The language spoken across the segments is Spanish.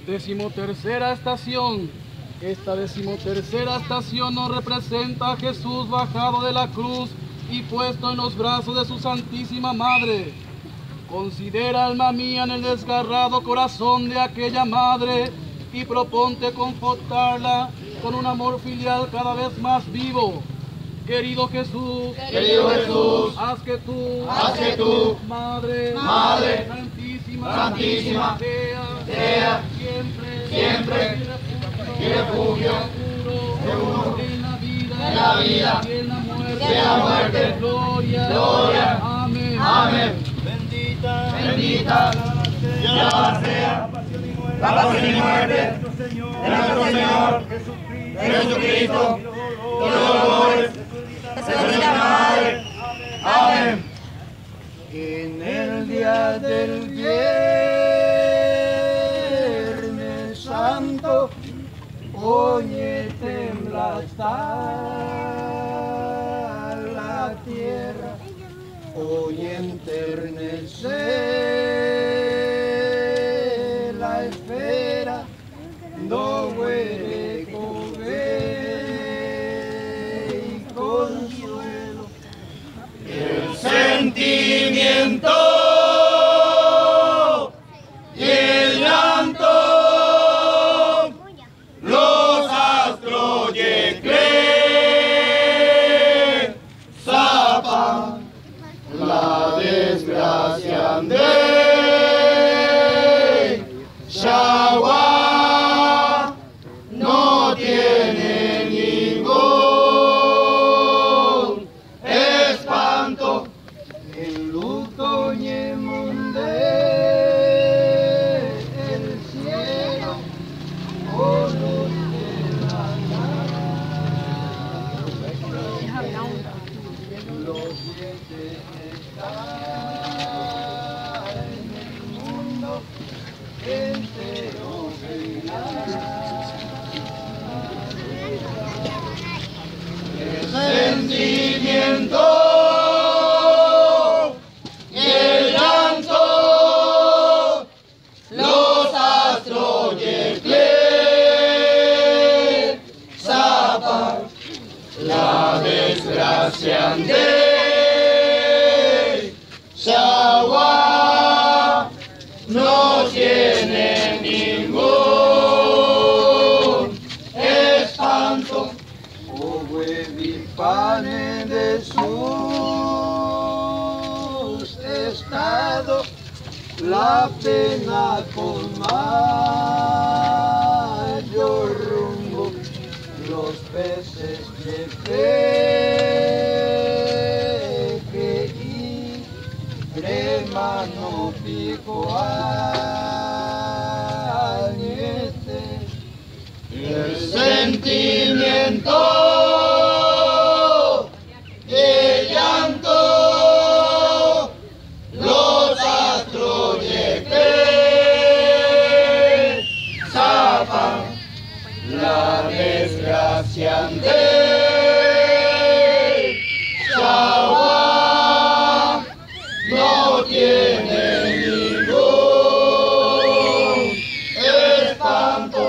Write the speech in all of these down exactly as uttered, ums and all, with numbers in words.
Decimotercera estación. Esta decimotercera estación nos representa a Jesús bajado de la cruz y puesto en los brazos de su Santísima Madre. Considera, alma mía, en el desgarrado corazón de aquella madre y proponte confortarla con un amor filial cada vez más vivo. Querido Jesús, querido Jesús, haz que tú, haz que tú, Madre, Madre, Santísima, Santísima, sea, sea siempre, siempre mi refugio, seguro, en la vida, en la vida, y en la muerte, y en la muerte, gloria, gloria, amén, amén. Bendita, Bendita y alabada sea la pasión y muerte de nuestro Señor Jesucristo y los dolores de su bendita Madre. Amén. En el día del Viernes Santo, oye, tembla está la tierra, oye, enternece la esfera, no huele y consuelo. El sentimiento y el llanto, los astros yeclen, zapan la desgracia de Shagua, no tiene ningún espanto. En luto y en munde el cielo, oh luz de la nada, los dientes están en el mundo entero El sentimiento y el llanto, los astros yeclen, zapan la desgracia de Shagua, no tiene ningún espanto. oh huevipane de sus estados, la pena con mayor rumbo, los peces de peque y remano pico añete. El sentimiento y el llanto, los astros yeclen, zapan la desgracia de Shagua, no tiene ningún espanto.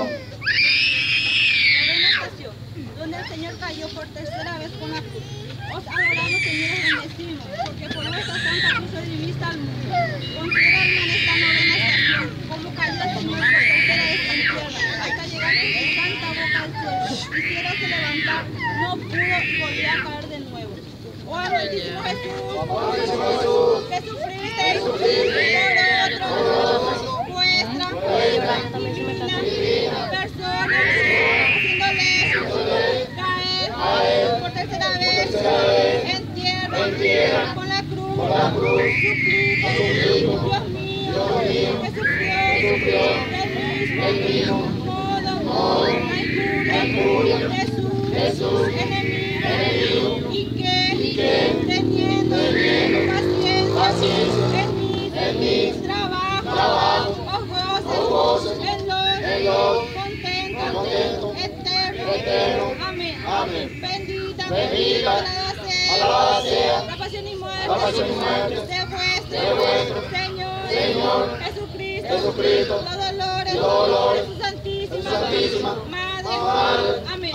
Donde el Señor cayó por tercera vez con la cruz. Os adoramos, Señor, y bendecimos, porque por vuestra santa cruz redimiste al mundo. Considera, hermano, esta novena estación, como cayó el Señor por tercera vez en tierra, hasta llegar con su santa boca al cielo. Quisiérase levantar, no pudo y volvió a caer de nuevo. Oh, amantísimo Jesús, que sufriste por otros, vuestra divina persona, haciéndole caer por tercera vez en tierra con la cruz. Suplico, Dios mío, que sufrió del mismo modo la injuria de sus enemigos, y que teniendo paciencia en mis trabajos, os goces en los contentos eternos. Amén. Bendita, alabada sea la pasión y muerte de vuestro Señor Jesucristo, los dolores dolores de su santísima Madre. Amén.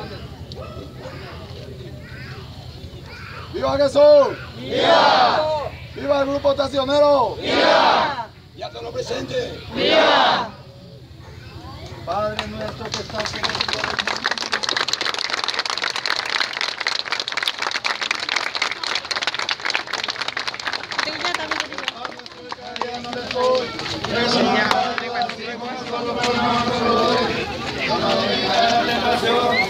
¡Viva Jesús! ¡Viva! ¡Viva el grupo estacionero! ¡Viva! ¡Y a todos los presentes! ¡Viva! Padre nuestro que estás en el cielo. Gracias.